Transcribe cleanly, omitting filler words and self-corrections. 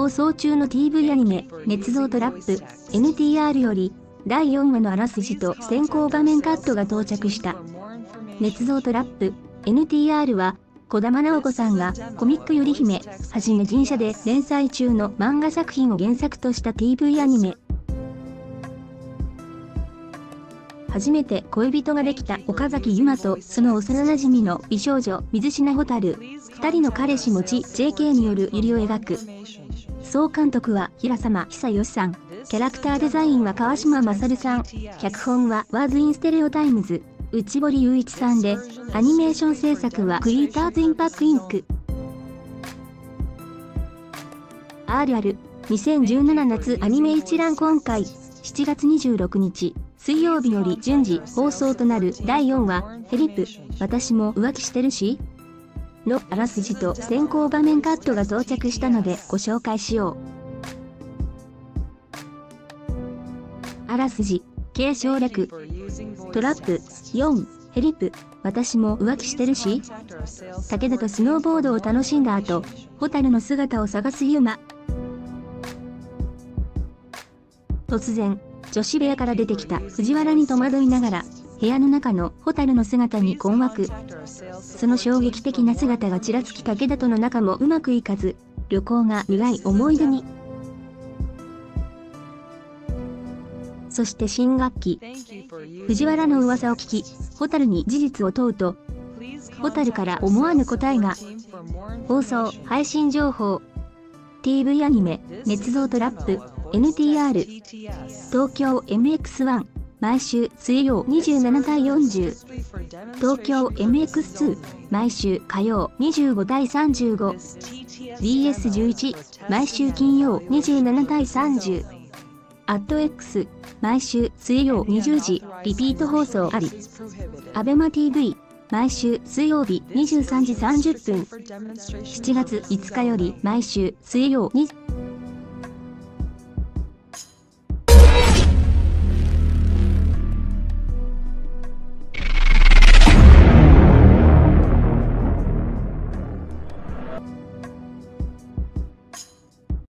放送中の TV アニメ、捏造トラップ、NTR より、第4話のあらすじと先行画面カットが到着した。捏造トラップ、NTR は、児玉直子さんがコミックより姫、はじめ神社で連載中の漫画作品を原作とした TV アニメ。初めて恋人ができた岡崎由馬とその幼馴染の美少女水品蛍、二人の彼氏持ち JK による百合を描く。総監督は平様久義さん、キャラクターデザインは川島勝さん、脚本はワーズインステレオタイムズ、内堀雄一さんで、アニメーション制作はクリエイターズインパックインク。RR、2017夏アニメ一覧今回、7月26日、水曜日より順次放送となる第4話、ヘリプ、私も浮気してるしのあらすじと先行場面カットが到着したのでご紹介しよう。あらすじ、継承略。トラップ、4、ヘリプ、私も浮気してるし武田とスノーボードを楽しんだ後、蛍の姿を探すユマ。突然、女子部屋から出てきた藤原に戸惑いながら、部屋の中の蛍の姿に困惑。その衝撃的な姿がちらつき武田との仲もうまくいかず、旅行が苦い思い出に。そして新学期、藤原の噂を聞き、蛍に事実を問うと、蛍から思わぬ答えが。放送・配信情報。TV アニメ、捏造トラップ、NTR。東京 MX1、毎週水曜27対40。東京 MX2、毎週火曜25対35。BS11、毎週金曜27対30。@X、毎週水曜20時、リピート放送あり。ABEMA-TV、毎週水曜日23時30分。7月5日より毎週水曜2